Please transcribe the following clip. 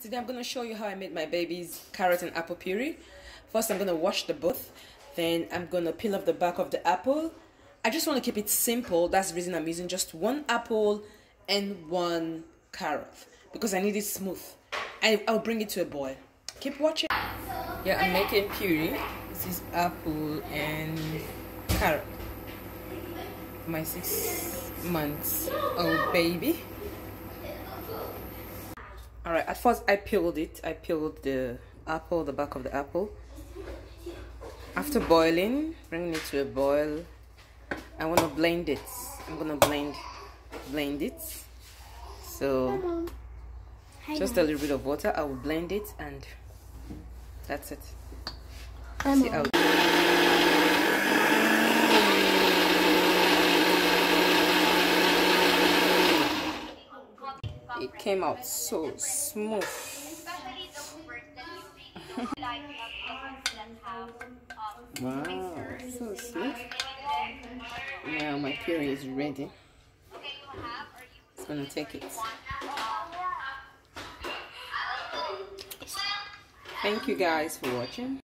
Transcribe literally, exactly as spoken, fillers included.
Today I'm going to show you how I made my baby's carrot and apple puree. First I'm going to wash the both, then I'm going to peel off the back of the apple. I just want to keep it simple. That's the reason I'm using just one apple and one carrot, because I need it smooth. And I'll bring it to a boil. Keep watching. Yeah, I'm making puree. This is apple and carrot. My six months old baby. Alright, at first I peeled it. I peeled the apple, the back of the apple. After boiling, bringing it to a boil, I want to blend it. I'm going to blend blend it. So, Hi, just Mom. A little bit of water. I will blend it and that's it. Hi, See how it came out so smooth. Wow, so smooth. Now my puree is ready. It's gonna take it. Thank you guys for watching.